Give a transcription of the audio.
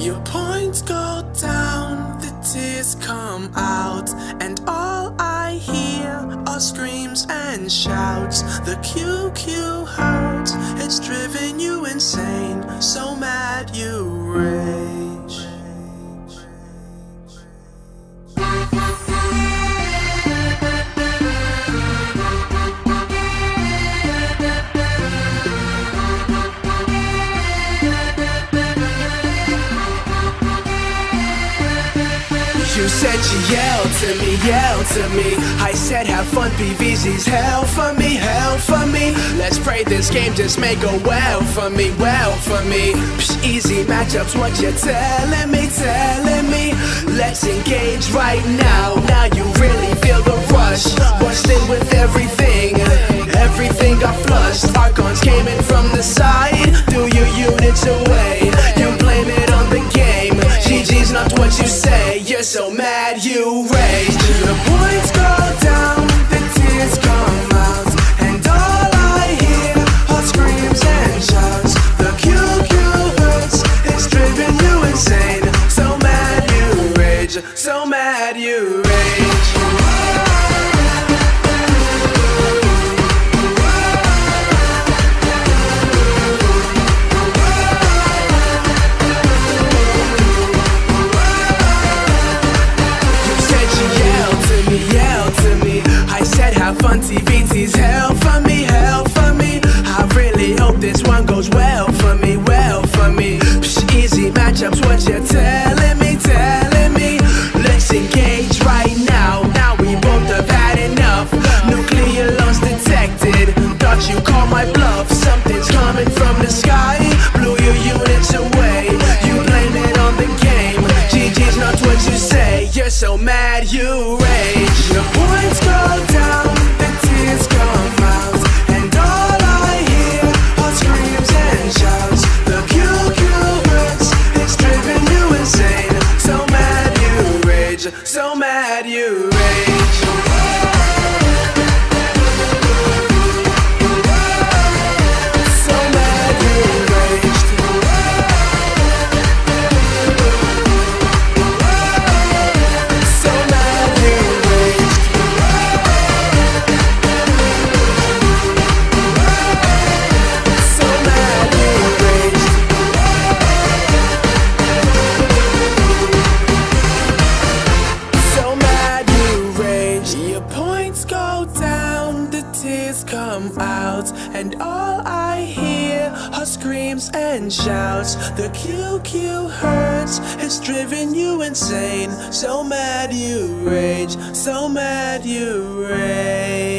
Your points go down, the tears come out, and all I hear are screams and shouts. The QQ hurts, it's driven you insane, so mad you rage. You said you yelled to me. I said have fun, PVZ's hell for me, hell for me. Let's pray this game just may go well for me, well for me. Psh, easy matchups, what you telling me, telling me. Let's engage right now, now you really feel the rush. Busting with everything, everything got flushed. Archons came in from the side, threw your units away. You blame it on the game, GG's not what you say. You're so mad you rage. The points go down, the tears come out, and all I hear are screams and shouts. The QQ hurts, it's driven you insane, so mad you rage, so mad you rage. Fun TVT's hell for me, hell for me. I really hope this one goes well for me, well for me. Psh, easy matchups, what you telling me, telling me. Let's engage right now, now we both have had enough. Nuclear loss detected, thought you called my bluff. Something's coming from the sky, blew your units away. You blame it on the game, GG's not what you say. You're so mad you rage. Your points go down, come out, and all I hear are screams and shouts. The QQ hurts, it's driven you insane, so mad you rage, so mad you rage. So mad you raged. So mad you raged. Come out, and all I hear are screams and shouts. The QQ hurts, it's driven you insane, so mad you rage, so mad you rage.